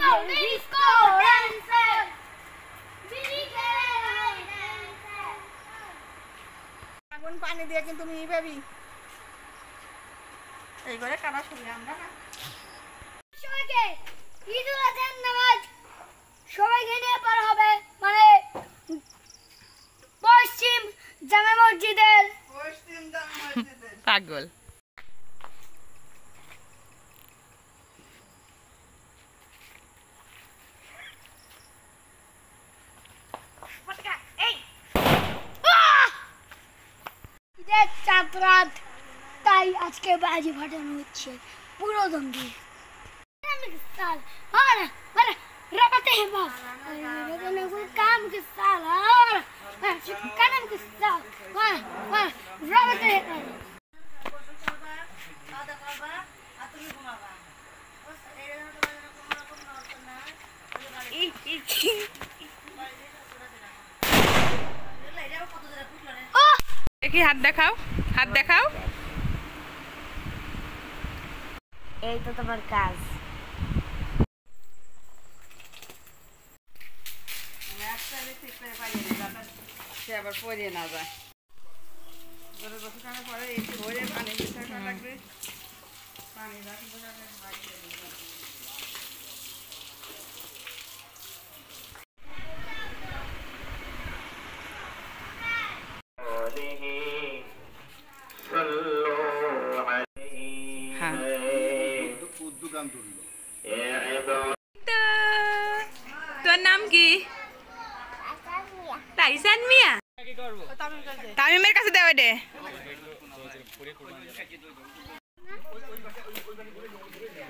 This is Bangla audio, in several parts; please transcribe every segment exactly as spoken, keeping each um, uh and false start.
disco, disco dancer. আগুন পানি দিয়ে কিন্তু তুমি ভাবি এই করে কাটা শুরু আমরা না সবাইকে ঈদুল আজহার নামাজ সবাইকে নিয়ে পড়া হবে মানে পশ্চিম জামে মসজিদের পশ্চিম জামে মসজিদের পাগল ঈদের চাঁদ রাত তাই আজকে বাজি ফাটানো হচ্ছে পুরো দম দিয়ে साल और और रबते हैं बाप रबते कोई काम के साल और कदम के साल और और रबते हैं দেখি হাত দেখাও হাত দেখাও এই তো তোমার কাজ সে আবার পরিয়ে না যায় গরু বসানো পরে এই ভরে পানি মিশানো লাগবে পানি রাখতে তোর নাম কি তাইসান মিয়া তামিমের কাছে দেওয়া দে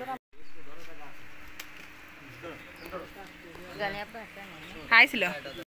খাইছিল